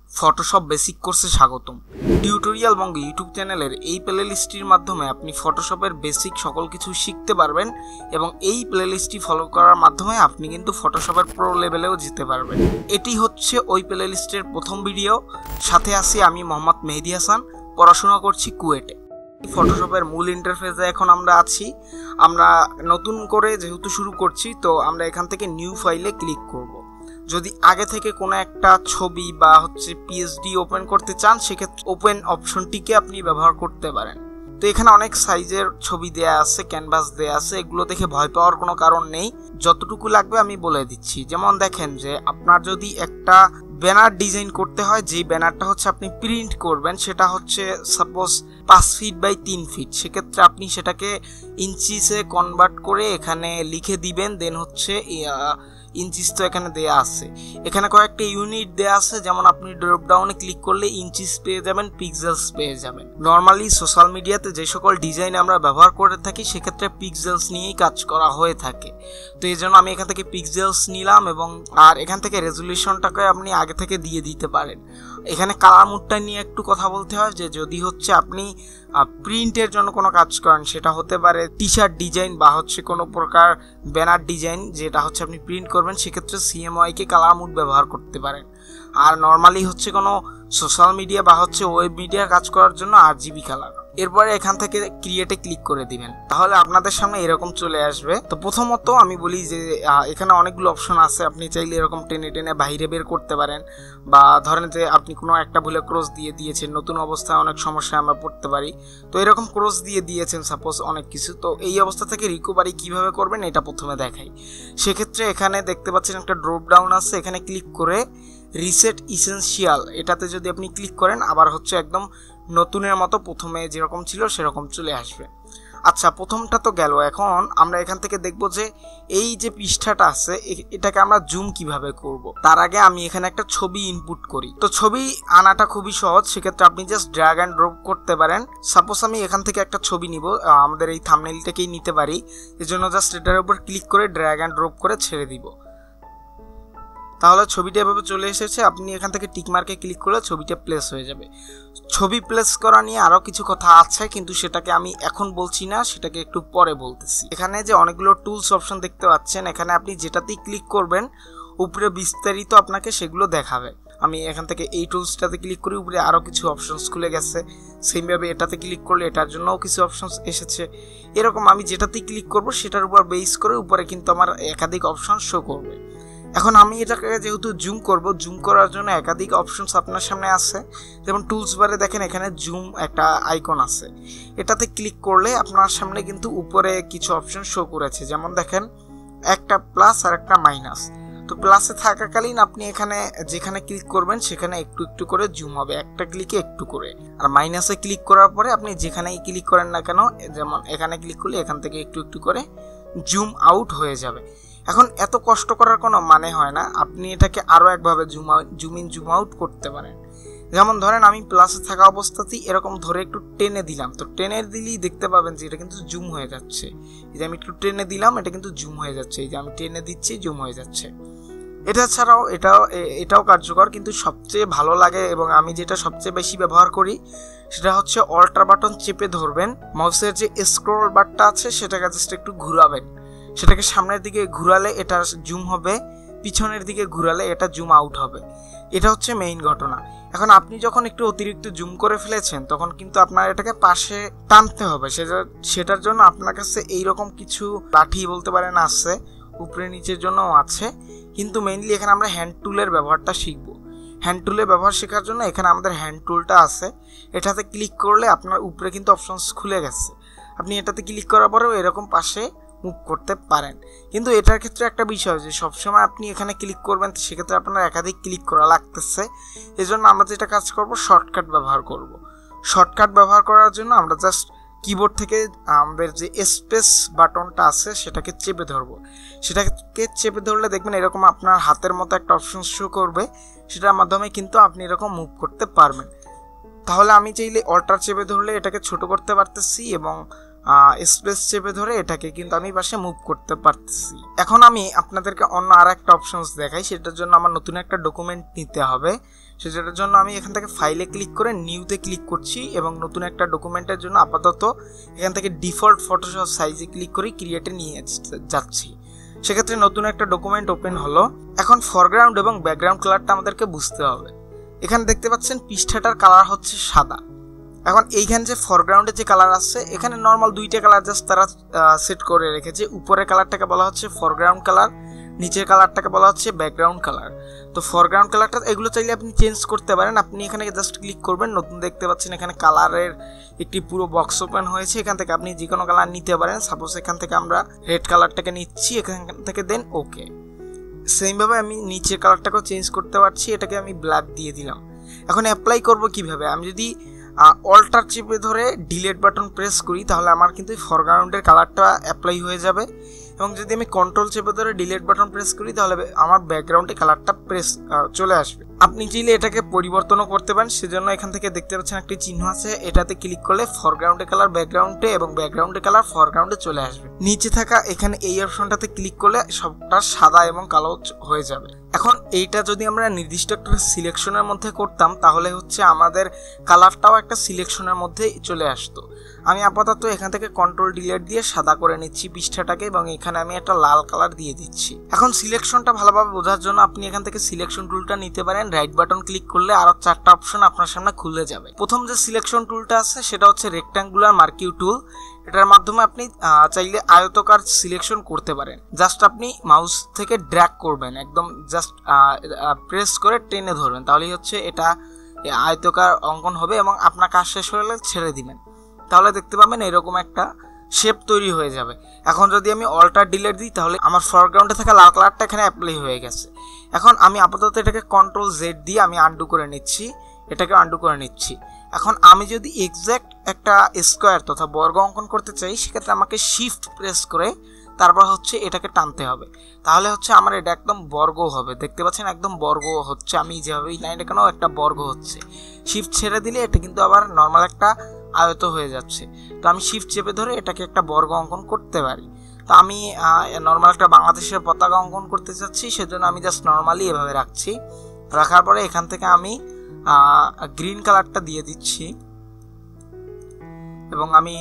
Photoshop basic কোর্সে স্বাগতম। Tutorial বঙ্গ YouTube চ্যানেলের এই প্লেলিস্টটির মাধ্যমে আপনি ফটোশপের বেসিক সকল কিছু শিখতে পারবেন এবং এই প্লেলিস্টটি ফলো করার মাধ্যমে আপনি কিন্তু ফটোশপের প্রো লেভেলেও যেতে পারবেন। এটি হচ্ছে ওই প্লেলিস্টের প্রথম ভিডিও। সাথে আছি আমি মোহাম্মদ মেহেদি হাসান, পড়াশোনা করছি কুয়েটে। ফটোশপের মূল ইন্টারফেসে এখন আমরা আছি। আমরা নতুন করে যেহেতু শুরু করছি, তো আমরা এখান থেকে নিউ ফাইলে ক্লিক করব। যদি আগে থেকে কোনো একটা ছবি বা পিএসডি ওপেন করতে চান, সেক্ষেত্রে ওপেন অপশনটিকে আপনি ব্যবহার করতে পারেন। তো এখানে অনেক সাইজের ছবি দেয়া আছে, ক্যানভাস দেয়া আছে, এগুলো দেখে ভয় পাওয়ার কোনো কারণ নেই। যতটুকু লাগবে আমি বলে দিচ্ছি। যেমন দেখেন যে আপনার যদি একটা ব্যানার ডিজাইন করতে হয়, যে ব্যানারটা আপনি প্রিন্ট করবেন, সেটা সাপোজ 5 ফিট বাই 3 ফিট, সেক্ষেত্রে আপনি সেটাকে ইঞ্চিসে কনভার্ট করে এখানে লিখে দিবেন। দেন ইঞ্চিস তো এখানে দেয়া আছে, এখানে কয়েকটা ইউনিট দেয়া আছে। যেমন আপনি ড্রপ ডাউনে ক্লিক করলে ইঞ্চিস পেয়ে যাবেন, পিক্সেলস পেয়ে যাবেন। নর্মালি সোশ্যাল মিডিয়াতে যে সকল ডিজাইন আমরা ব্যবহার করে থাকি, সেক্ষেত্রে পিক্সেলস নিয়েই কাজ করা হয়ে থাকে। তো এই জন্য আমি এখান থেকে পিক্সেলস নিলাম এবং এখান থেকে রেজুলেশনটাকে আপনি আগে থেকে দিয়ে দিতে পারেন। এখানে কালার মুডটা নিয়ে একটু কথা বলতে হয় যে যদি আপনি প্রিন্টের জন্য কোনো কাজ করেন, সেটা হতে পারে টি শার্ট ডিজাইন বা কোনো প্রকার ব্যানার ডিজাইন, যেটা আপনি প্রিন্ট করবেন, সেক্ষেত্রে CMYK কে কালার মুড ব্যবহার করতে পারেন। আর নর্মালি কোনো সোশ্যাল মিডিয়া বা ওয়েব মিডিয়া কাজ করার জন্য RGB কালার। এরপরে এখান থেকে ক্রিয়েটে ক্লিক করে দিবেন, তাহলে আপনাদের সামনে এরকম চলে আসবে। তো প্রথমত আমি বলি যে এখানে অনেকগুলো অপশন আছে। আপনি চাইলে এরকম টেনে টেনে বাইরে বের করতে পারেন, বা ধরেন যে আপনি কোনো একটা ভুলে ক্রস দিয়ে দিয়েছেন, নতুন অবস্থায় অনেক সমস্যায় আমরা পড়তে পারি। তো এরকম ক্রস দিয়ে দিয়েছেন সাপোজ অনেক কিছু, তো এই অবস্থা থেকে রিকভারি কিভাবে করবেন এটা প্রথমে দেখাই। সেক্ষেত্রে এখানে দেখতে পাচ্ছেন একটা ড্রপ ডাউন আছে, এখানে ক্লিক করে রিসেট ইসেনশিয়াল এটাতে যদি আপনি ক্লিক করেন, আবার একদম নতুনের মতো প্রথমে যেরকম ছিল সেরকম চলে আসবে। আচ্ছা, প্রথমটা তো গেল। এখন আমরা এখান থেকে দেখব যে এই যে পৃষ্ঠাটা আছে, এটাকে আমরা জুম কিভাবে করব। তার আগে আমি এখানে একটা ছবি ইনপুট করি। তো ছবি আনাটা খুবই সহজ, সেক্ষেত্রে আপনি জাস্ট ড্র্যাগ অ্যান্ড ড্রপ করতে পারেন। সাপোজ আমি এখান থেকে একটা ছবি নিব, আমাদের এই থাম্বনেইলটাকেই নিতে পারি। এজন্য জাস্ট এটার উপর ক্লিক করে ড্র্যাগ অ্যান্ড ড্রপ করে ছেড়ে দিব, তাহলে ছবিটা এভাবে চলে এসেছে। আপনি এখান থেকে টিকমার্কে ক্লিক করলে ছবিটা প্লেস হয়ে যাবে। ছবি প্লেস করা নিয়ে আরও কিছু কথা আছে, কিন্তু সেটাকে আমি এখন বলছি না, সেটাকে একটু পরে বলতেছি। এখানে যে অনেকগুলো টুলস অপশন দেখতে পাচ্ছেন, এখানে আপনি যেটাতেই ক্লিক করবেন উপরে বিস্তারিত আপনাকে সেগুলো দেখাবে। আমি এখান থেকে এই টুলসটাতে ক্লিক করি, উপরে আরও কিছু অপশনস খুলে গেছে। সেইভাবে এটাতে ক্লিক করলে এটার জন্যও কিছু অপশনস এসেছে। এরকম আমি যেটাতেই ক্লিক করব সেটার উপর বেস করে উপরে কিন্তু আমার একাধিক অপশন শো করবে। এখন আমি এটাকে যেহেতু জুম করব, জুম করার জন্য একাধিক অপশনস আপনার সামনে আছে। যেমন টুলস বারে দেখেন এখানে জুম একটা আইকন আছে, এটাতে ক্লিক করলে আপনার সামনে কিন্তু উপরে কিছু অপশন শো করেছে। যেমন দেখেন একটা প্লাস আর একটা মাইনাস। তো প্লাসে থাকাকালীন আপনি এখানে যেখানে ক্লিক করবেন সেখানে একটু একটু করে জুম হবে, একটা ক্লিকে একটু করে। আর মাইনাসে ক্লিক করার পরে আপনি যেখানেই ক্লিক করেন না কেন, যেমন এখানে ক্লিক করলে এখান থেকে একটু একটু করে জুম আউট হয়ে যাবে। এখন এত কষ্ট করার কোনো মানে হয় না, আপনি এটাকে আরও একভাবে জুম ইন জুম আউট করতে পারেন। যেমন ধরেন আমি প্লাসে থাকা অবস্থাতেই এরকম ধরে একটু টেনে দিলাম, তো টেনে দিলেই দেখতে পাবেন যে এটা কিন্তু জুম হয়ে যাচ্ছে। এই যে আমি একটু টেনে দিলাম, এটা কিন্তু জুম হয়ে যাচ্ছে। এই যে আমি টেনে দিচ্ছি, জুম হয়ে যাচ্ছে। এটা ছাড়াও এটাও কার্যকর, কিন্তু সবচেয়ে ভালো লাগে এবং আমি যেটা সবচেয়ে বেশি ব্যবহার করি সেটা অল্টার বাটন চেপে ধরবেন, মাউসের যে স্ক্রল বারটা আছে সেটাকে জাস্ট একটু ঘুরাবেন। সেটাকে সামনের দিকে ঘুরালে এটা জুম হবে, পিছনের দিকে ঘুরালে এটা জুম আউট হবে। এটা মেইন ঘটনা। এখন আপনি যখন একটু অতিরিক্ত জুম করে ফেলেছেন, তখন কিন্তু আপনার এটাকে পাশে টানতে হবে। সেটার জন্য আপনার কাছে এইরকম কিছু লাঠি বলতে পারেন আছে, উপরে নিচের জন্যও আছে, কিন্তু মেইনলি এখানে আমরা হ্যান্ড টুলের ব্যবহারটা শিখব। হ্যান্ড টুলের ব্যবহার শেখার জন্য এখানে আমাদের হ্যান্ড টুলটা আছে, এটাতে ক্লিক করলে আপনার উপরে কিন্তু অপশনস খুলে গেছে। আপনি এটাতে ক্লিক করার পরেও এরকম পাশে মুভ করতে পারেন। কিন্তু এটার ক্ষেত্রে একটা বিষয় যে সবসময় আপনি এখানে ক্লিক করবেন, সেক্ষেত্রে আপনার একাধিক ক্লিক করা লাগতেছে। এজন্য আমরা যেটা কাজ করব, শর্টকাট ব্যবহার করব। শর্টকাট ব্যবহার করার জন্য আমরা জাস্ট কিবোর্ড থেকে আমাদের যে স্পেস বাটনটা আছে সেটাকে চেপে ধরবো। সেটাকে চেপে ধরলে দেখবেন এরকম আপনার হাতের মতো একটা অপশন শো করবে, সেটার মাধ্যমে কিন্তু আপনি এরকম মুভ করতে পারবেন। তাহলে আমি চাইলে অল্টার চেপে ধরলে এটাকে ছোট করতে পারতেছি এবং স্পেস চেপে ধরে এটাকে কিন্তু আমি পাশে মুভ করতে পারতেছি। এখন আমি আপনাদেরকে অন্য আর একটা অপশনস দেখাই। সেটার জন্য আমার নতুন একটা ডকুমেন্ট নিতে হবে। সেটার জন্য আমি এখান থেকে ফাইলে ক্লিক করে নিউতে ক্লিক করছি এবং নতুন একটা ডকুমেন্টের জন্য আপাতত এখান থেকে ডিফল্ট ফটোশপ সাইজে ক্লিক করে ক্রিয়েটে নিয়ে যাচ্ছি। সেক্ষেত্রে নতুন একটা ডকুমেন্ট ওপেন হলো। এখন ফরগ্রাউন্ড এবং ব্যাকগ্রাউন্ড কালারটা আমাদেরকে বুঝতে হবে। এখানে দেখতে পাচ্ছেন পৃষ্ঠাটার কালার হচ্ছে সাদা। এখন এইখানে যে ফরগ্রাউন্ডে যে কালার আছে, এখানে নর্মাল দুইটা কালার জাস্ট তারা সেট করে রেখেছে। উপরের কালারটাকে বলা হচ্ছে ফরগ্রাউন্ড কালার, নিচের কালারটাকে বলা হচ্ছে ব্যাকগ্রাউন্ড কালার। তো ফরগ্রাউন্ড কালারটা এগুলো চাইলে আপনি চেঞ্জ করতে পারেন। আপনি এখানে জাস্ট ক্লিক করবেন, নতুন দেখতে পাচ্ছেন এখানে কালারের একটি পুরো বক্স ওপেন হয়েছে। এখান থেকে আপনি যে কোনো কালার নিতে পারেন। সাপোজ এখান থেকে আমরা রেড কালারটাকে নিচ্ছি, এখান থেকে দেন ওকে। সেমভাবে আমি নিচের কালারটাকেও চেঞ্জ করতে পারছি, এটাকে আমি ব্ল্যাক দিয়ে দিলাম। এখন অ্যাপ্লাই করব কিভাবে? আমি যদি অল্টার চেপে ধরে ডিলিট বাটন প্রেস করি তাহলে আমার কিন্তু ফরগ্রাউন্ডের কালারটা অ্যাপ্লাই হয়ে যাবে, এবং যদি আমি কন্ট্রোল চেপে ধরে ডিলিট বাটন প্রেস করি তাহলে আমার ব্যাকগ্রাউন্ডে কালারটা চলে আসবে। আপনি চাইলে এটাকে পরিবর্তনও করতে পারেন। সেজন্য এখান থেকে দেখতে পাচ্ছেন একটি চিহ্ন আছে, এটাতে ক্লিক করলে ফরগ্রাউন্ডের কালার ব্যাকগ্রাউন্ডে এবং ব্যাকগ্রাউন্ডের কালার ফরগ্রাউন্ডে চলে আসবে। নিচে থাকা এখানে এই অপশনটাতে ক্লিক করলে সবটা সাদা এবং কালো হয়ে যাবে। এখন এইটা যদি আমরা নির্দিষ্ট একটা সিলেকশনের মধ্যে করতাম তাহলে হচ্ছে আমাদের কালারটাও একটা সিলেকশনের মধ্যে চলে আসতো। আমি আপাতত এখান থেকে কন্ট্রোল ডিলিট দিয়ে সাদা করে নিচ্ছি পৃষ্ঠাটাকে, এবং এখানে আমি একটা লাল কালার দিয়ে দিচ্ছি। এখন সিলেকশনটা ভালোভাবে বোঝার জন্য আপনি এখান থেকে সিলেকশন টুলটা নিতে পারেন। রাইট বাটন ক্লিক করলে আরো 4টা অপশন আপনার সামনে খুলে যাবে। প্রথম যে সিলেকশন টুলটা আছে সেটা হচ্ছে রেক্ট্যাঙ্গুলার মার্কিউ টুল। এটার মাধ্যমে আপনি চাইলে আয়তকার সিলেকশন করতে পারেন। জাস্ট আপনি মাউস থেকে ড্র্যাগ করবেন, একদম জাস্ট প্রেস করে টেনে ধরবেন, তাহলেই হচ্ছে এটা আয়তকার অঙ্কন হবে, এবং আপনার কাজ শেষ হলে ছেড়ে দিবেন, তাহলে দেখতে পাবেন এরকম একটা শেপ তৈরি হয়ে যাবে। এখন যদি আমি অল্টার ডিলিট দিই তাহলে আমার ফরগ্রাউন্ডে থাকা লাল কালারটা এখানে অ্যাপ্লাই হয়ে গেছে। এখন আমি আপাতত এটাকে কন্ট্রোল জেড দিয়ে আমি আনডু করে নিচ্ছি, এটাকে আনডু করে নিচ্ছি। এখন আমি যদি এক্স্যাক্ট একটা স্কোয়ার তথা বর্গ অঙ্কন করতে চাই সেক্ষেত্রে আমাকে শিফট প্রেস করে তারপর হচ্ছে এটাকে টানতে হবে, তাহলে হচ্ছে আমার এটা একদম বর্গ হবে। দেখতে পাচ্ছেন একদম বর্গ হচ্ছে। আমি যেভাবে এই লাইনটা কেন একটা বর্গ হচ্ছে, শিফট ছেড়ে দিলে এটা কিন্তু আবার নর্মাল একটা আয়ত হয়ে যাচ্ছে। তো আমি শিফট চেপে ধরে এটাকে একটা বর্গ অঙ্কন করতে পারি। তো আমি নর্মাল একটা বাংলাদেশের পতাকা অঙ্কন করতে চাচ্ছি, সেজন্য আমি জাস্ট নর্মালি এভাবে রাখছি। রাখার পরে এখান থেকে আমি গ্রিন কালারটা দিয়ে দিচ্ছি, এবং আমি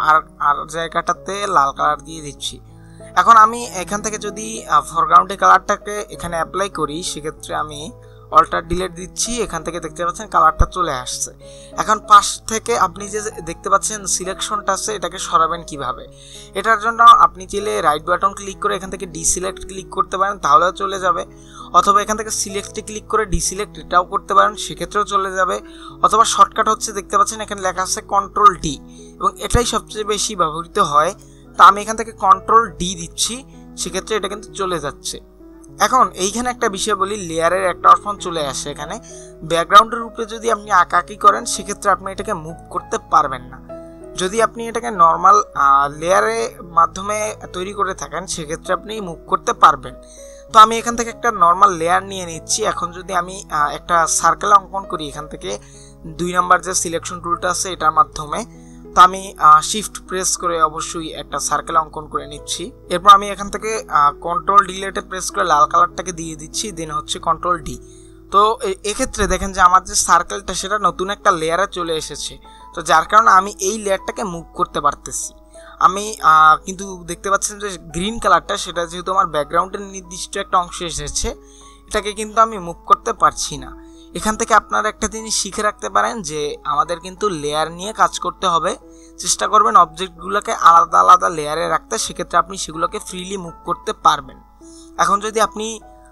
আর জায়গাটাতে লাল কালার দিয়ে দিচ্ছি। এখন আমি এখান থেকে যদি ফরগ্রাউন্ডের কালারটাকে এখানে অ্যাপ্লাই করি সেক্ষেত্রে আমি অল্টার ডিলিট দিচ্ছি, এখান থেকে দেখতে পাচ্ছেন কালারটা চলে আসছে। এখন পাশ থেকে আপনি যে দেখতে পাচ্ছেন সিলেকশনটা আছে এটাকে সরাবেন কিভাবে? এটার জন্য আপনি চাইলে রাইট বাটন ক্লিক করে এখান থেকে ডিসিলেক্ট ক্লিক করতে পারেন, তাহলেও চলে যাবে। অথবা এখান থেকে সিলেক্টে ক্লিক করে ডিসিলেক্ট এটাও করতে পারেন, সেক্ষেত্রেও চলে যাবে। অথবা শর্টকাট হচ্ছে দেখতে পাচ্ছেন এখানে লেখা আছে কন্ট্রোল ডি, এবং এটাই সবচেয়ে বেশি ব্যবহৃত হয়। তো আমি এখান থেকে কন্ট্রোল ডি দিচ্ছি, সেক্ষেত্রে এটা কিন্তু চলে যাচ্ছে। এখন এইখানে একটা বিষয় বলি, লেয়ারের একটা অপশন চলে আসে। এখানে ব্যাকগ্রাউন্ডের উপরে যদি আপনি আঁকাকি করেন সেক্ষেত্রে আপনি এটাকে মুভ করতে পারবেন না। যদি আপনি এটাকে নর্মাল লেয়ারের মাধ্যমে তৈরি করে থাকেন সেক্ষেত্রে আপনি মুভ করতে পারবেন। তো আমি এখান থেকে একটা নর্মাল লেয়ার নিয়ে নিচ্ছি। এখন যদি আমি একটা সার্কেল অঙ্কন করি এখান থেকে 2 নম্বর যে সিলেকশন টুলটা আছে এটার মাধ্যমে, তো আমি শিফট প্রেস করে অবশ্যই একটা সার্কেল অঙ্কন করে নিচ্ছি। এরপর আমি এখান থেকে কন্ট্রোল ডিলিটে প্রেস করে লাল কালারটাকে দিয়ে দিচ্ছি, দেন হচ্ছে কন্ট্রোল ডি। তো এক্ষেত্রে দেখেন যে আমার যে সার্কেলটা সেটা নতুন একটা লেয়ারে চলে এসেছে। তো যার কারণে আমি এই লেয়ারটাকে মুভ করতে পারতেছি। আমি কিন্তু দেখতে পাচ্ছেন যে গ্রিন কালারটা সেটা যেহেতু আমার ব্যাকগ্রাউন্ডের নির্দিষ্ট একটা অংশ এসেছে, এটাকে কিন্তু আমি মুভ করতে পারছি না। এখান থেকে আপনারা একটা জিনিস শিখে রাখতে পারেন যে আমাদের কিন্তু লেয়ার নিয়ে কাজ করতে হবে। চেষ্টা করবেন অবজেক্টগুলোকে আলাদা আলাদা লেয়ারে রাখতে, সেক্ষেত্রে আপনি সেগুলোকে ফ্রিলি মুভ করতে পারবেন। এখন যদি আপনি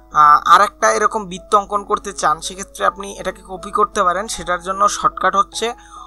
আর একটা এরকম বৃত্ত অঙ্কন করতে চান সেক্ষেত্রে আপনি এটাকে কপি করতে পারেন। সেটার জন্য শর্টকাট হচ্ছে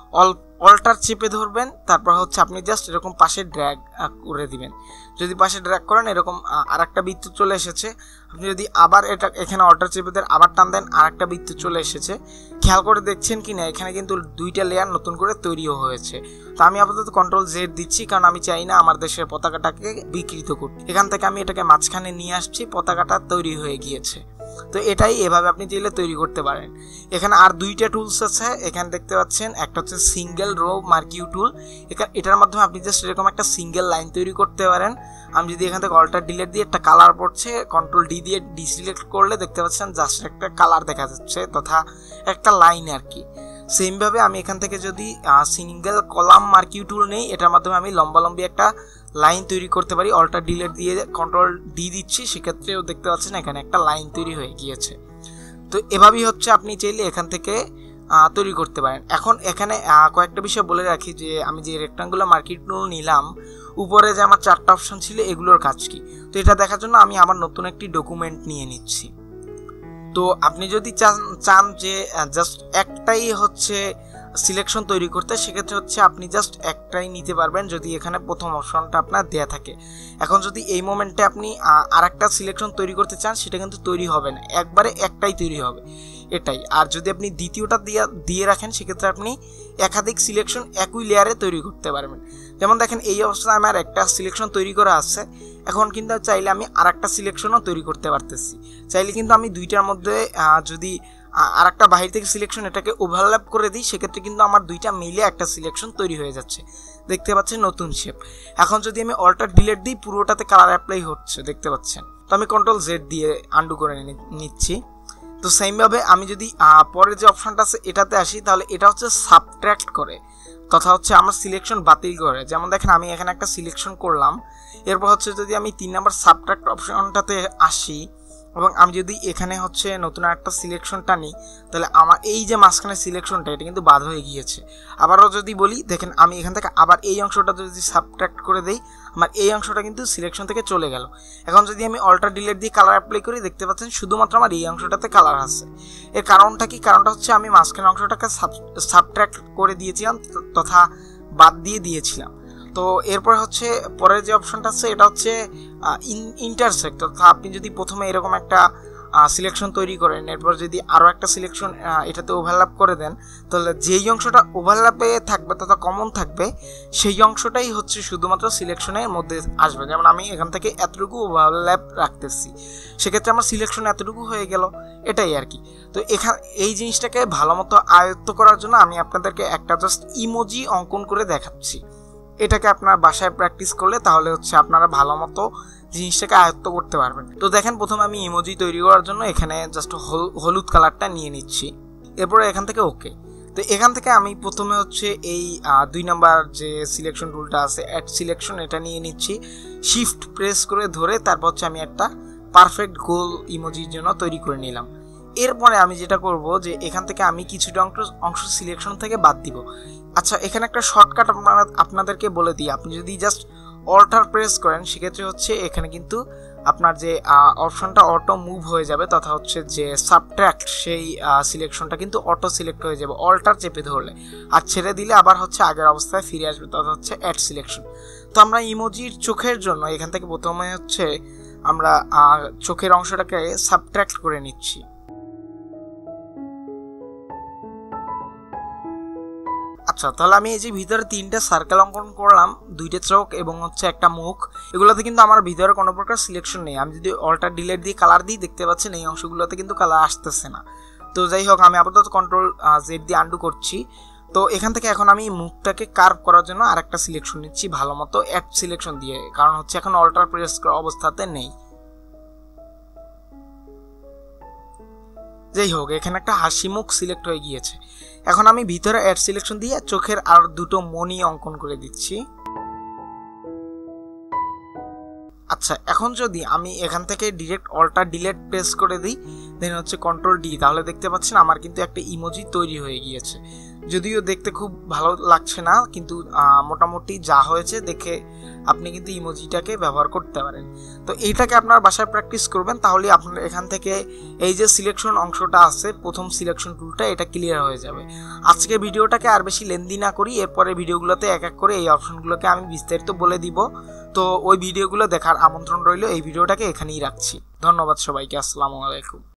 অল্টার চেপে ধরবেন, তারপর হচ্ছে আপনি জাস্ট এরকম পাশে ড্র্যাগ করে দিবেন। যদি পাশে ড্র্যাগ করেন এরকম আর একটা বৃত্ত চলে এসেছে। আপনি যদি আবার এটা এখানে অল্টার চেপে দেন আবার টান দেন আর একটা বৃত্ত চলে এসেছে। খেয়াল করে দেখছেন কি না এখানে কিন্তু 2টা লেয়ার নতুন করে তৈরিও হয়েছে। তো আমি আপাতত কন্ট্রোল জেড দিচ্ছি, কারণ আমি চাই না আমার দেশের পতাকাটাকে বিকৃত করতে। এখান থেকে আমি এটাকে মাঝখানে নিয়ে আসছি, পতাকাটা তৈরি হয়ে গিয়েছে। তো এটাই এভাবে আপনি চাইলে তৈরি করতে পারেন। এখানে আর দুইটা টুলস আছে, এখানে দেখতে পাচ্ছেন একটা হচ্ছে সিঙ্গেল রো মার্কিউ টুল। এটার মাধ্যমে আপনি জাস্ট এরকম একটা সিঙ্গেল লাইন তৈরি করতে পারেন। আমি যদি এখান থেকে অল্টার ডিলিট দিয়ে একটা কালার পড়ছে, কন্ট্রোল ডি দিয়ে ডিসিলেক্ট করলে দেখতে পাচ্ছেন জাস্ট একটা কালার দেখা যাচ্ছে তথা একটা লাইন আর কি। সেমভাবে আমি এখান থেকে যদি সিঙ্গেল কলাম মার্কিউ টুল নেই, এটার মাধ্যমে আমি লম্বালম্বি একটা লাইন তৈরি করতে পারি। অল্টার ডিলিট দিয়ে কন্ট্রোল ডি দিচ্ছি, সেক্ষেত্রেও দেখতে পাচ্ছেন এখানে একটা লাইন তৈরি হয়ে গিয়েছে। তো এভাবেই হচ্ছে আপনি চাইলে এখান থেকে তৈরি করতে পারেন। এখন এখানে কয়েকটা বিষয় বলে রাখি যে আমি যে রেক্টাঙ্গুলার মার্কিউ টুল নিলাম, উপরে যে আমার 4টা অপশন ছিল এগুলোর কাজ কি। তো এটা দেখার জন্য আমি আমার নতুন একটি ডকুমেন্ট নিয়ে নিচ্ছি। তো আপনি যদি চান যে জাস্ট একটাই হচ্ছে সিলেকশন তৈরি করতে, সেক্ষেত্রে হচ্ছে আপনি জাস্ট একটাই নিতে পারবেন যদি এখানে প্রথম অপশনটা আপনার দেয়া থাকে। এখন যদি এই মোমেন্টে আপনি আর একটা সিলেকশন তৈরি করতে চান, সেটা কিন্তু তৈরি হবে না, একবারে একটাই তৈরি হবে এটাই। আর যদি আপনি দ্বিতীয়টা দিয়ে রাখেন, সেক্ষেত্রে আপনি একাধিক সিলেকশন একই লেয়ারে তৈরি করতে পারবেন। যেমন দেখেন এই অবস্থায় আমার একটা সিলেকশন তৈরি করা আছে, এখন কিন্তু চাইলে আমি আর একটা সিলেকশনও তৈরি করতে পারতেছি। চাইলে কিন্তু আমি দুইটার মধ্যে যদি আর একটা বাহির থেকে সিলেকশন এটাকে ওভারল্যাপ করে দিই, সেক্ষেত্রে কিন্তু আমার দুইটা মিলে একটা সিলেকশন তৈরি হয়ে যাচ্ছে, দেখতে পাচ্ছেন নতুন শেপ। এখন যদি আমি অল্টার ডিলিট দিই, পুরোটাতে কালার অ্যাপ্লাই হচ্ছে দেখতে পাচ্ছেন। তো আমি কন্ট্রোল জেড দিয়ে আন্ডু করে নিচ্ছি। তো সেমভাবে আমি যদি পরের যে অপশনটা আছে এটাতে আসি, তাহলে এটা হচ্ছে সাবট্র্যাক্ট করে তথা হচ্ছে আমার সিলেকশন বাতিল করে। যেমন দেখেন আমি এখানে একটা সিলেকশন করলাম, এরপর হচ্ছে যদি আমি 3 নম্বর সাবট্র্যাক্ট অপশনটাতে আসি এবং আমি যদি এখানে হচ্ছে নতুন একটা সিলেকশনটা নিই, তাহলে আমার এই যে মাঝখানে সিলেকশনটা এটা কিন্তু বাদ হয়ে গিয়েছে। আবারও যদি বলি, দেখেন আমি এখান থেকে আবার এই অংশটা যদি সাবট্র্যাক্ট করে দেই, আমার এই অংশটা কিন্তু সিলেকশন থেকে চলে গেল। এখন যদি আমি অল্টার ডিলিট দিয়ে কালার অ্যাপ্লাই করি, দেখতে পাচ্ছেন শুধুমাত্র আমার এই অংশটাতে কালার আছে। এর কারণটা কি? কারণটা হচ্ছে আমি মাঝখানে অংশটাকে সাবট্র্যাক্ট করে দিয়েছিলাম তথা বাদ দিয়েছিলাম। তো এরপর হচ্ছে পরের যে অপশনটা আছে এটা হচ্ছে ইন্টারসেক্ট, অর্থাৎ আপনি যদি প্রথমে এরকম একটা সিলেকশন তৈরি করেন, এরপর যদি আরও একটা সিলেকশন এটাতে ওভারল্যাপ করে দেন, তাহলে যেই অংশটা ওভারল্যাপে থাকবে তথা কমন থাকবে, সেই অংশটাই হচ্ছে শুধুমাত্র সিলেকশনের মধ্যে আসবে। যেমন আমি এখান থেকে এতটুকু ওভারল্যাপ রাখতেছি, সেক্ষেত্রে আমার সিলেকশন এতটুকু হয়ে গেল, এটাই আর কি। তো এই জিনিসটাকে ভালো মতো আয়ত্ত করার জন্য আমি আপনাদেরকে একটা জাস্ট ইমোজি অঙ্কন করে দেখাচ্ছি। এটাকে আপনার বাসায় প্র্যাকটিস করলে তাহলে হচ্ছে আপনারা ভালো মতো জিনিসটাকে আয়ত্ত করতে পারবেন। তো দেখেন প্রথমে আমি ইমোজি তৈরি করার জন্য এখানে জাস্ট হলুদ কালারটা নিয়ে নিচ্ছি, এরপরে এখান থেকে ওকে। তো এখান থেকে আমি প্রথমে হচ্ছে এই 2 নম্বর যে সিলেকশন টুলটা আছে অ্যাড সিলেকশন, এটা নিয়ে নিচ্ছি, শিফট প্রেস করে ধরে তারপর হচ্ছে আমি একটা পারফেক্ট গোল ইমোজির জন্য তৈরি করে নিলাম। এরপরে আমি যেটা করব যে এখান থেকে আমি কিছুটা অংশ সিলেকশন থেকে বাদ দিব। আচ্ছা, এখানে একটা শর্টকাট আপনাদেরকে বলে দিই, আপনি যদি জাস্ট অল্টার প্রেস করেন, সেক্ষেত্রে হচ্ছে এখানে কিন্তু আপনার যে অপশনটা অটো মুভ হয়ে যাবে তথা হচ্ছে যে সাবট্র্যাক্ট, সেই সিলেকশনটা কিন্তু অটো সিলেক্ট হয়ে যাবে অল্টার চেপে ধরলে, আর ছেড়ে দিলে আবার হচ্ছে আগের অবস্থায় ফিরে আসবে তথা হচ্ছে অ্যাড সিলেকশন। তো আমরা ইমোজির চোখের জন্য এখান থেকে প্রথমে হচ্ছে আমরা চোখের অংশটাকে সাবট্র্যাক্ট করে নিচ্ছি। আচ্ছা, তাহলে আমি এই যে ভিতরে 3টা সার্কেল অঙ্কন করলাম, 2টা চোখ এবং হচ্ছে একটা মুখ, এগুলোতে কিন্তু আমার ভিতরে কোনো প্রকার সিলেকশন নেই। আমি যদি অল্টার ডিলিট দিয়ে কালার দিই, দেখতে পাচ্ছেন এই অংশগুলোতে কিন্তু কালার আসতেছে না। তো যাই হোক, আমি আপাতত কন্ট্রোল জেড দিয়ে আন্ডু করছি। তো এখান থেকে এখন আমি মুখটাকে কার্ভ করার জন্য আরেকটা সিলেকশন নিচ্ছি ভালো মতো অ্যাড সিলেকশন দিয়ে, কারণ হচ্ছে এখন অল্টার প্রেস করা অবস্থাতে নেই। যাই হোক, এখানে একটা হাসি মুখ সিলেক্ট হয়ে গিয়েছে। এখন আমি ভিতরে অ্যাড সিলেকশন দিয়ে চোখের আর 2টো মনি অঙ্কন করে দিচ্ছি। আচ্ছা, এখন যদি আমি এখান থেকে ডিরেক্ট অল্টার ডিলিট প্রেস করে দিই, দেন হচ্ছে কন্ট্রোল ডি, তাহলে দেখতে পাচ্ছেন আমার কিন্তু একটা ইমোজি তৈরি হয়ে গিয়েছে। যদিও দেখতে খুব ভালো লাগছে না, কিন্তু মোটামুটি যা হয়েছে দেখে আপনি কিন্তু ইমোজিটাকে ব্যবহার করতে পারেন। তো এইটাকে আপনার বাসায় প্র্যাকটিস করবেন, তাহলে আপনার এখান থেকে এই যে সিলেকশন অংশটা আছে, প্রথম সিলেকশন টুলটা, এটা ক্লিয়ার হয়ে যাবে। আজকে ভিডিওটাকে আর বেশি লেন্দি না করি, এরপরে ভিডিওগুলোতে এক এক করে এই অপশনগুলোকে আমি বিস্তারিত বলে দিব। তো ওই ভিডিওগুলো দেখার আমন্ত্রণ রইল। এই ভিডিওটাকে এখানেই রাখছি। ধন্যবাদ সবাইকে। আসসালামু আলাইকুম।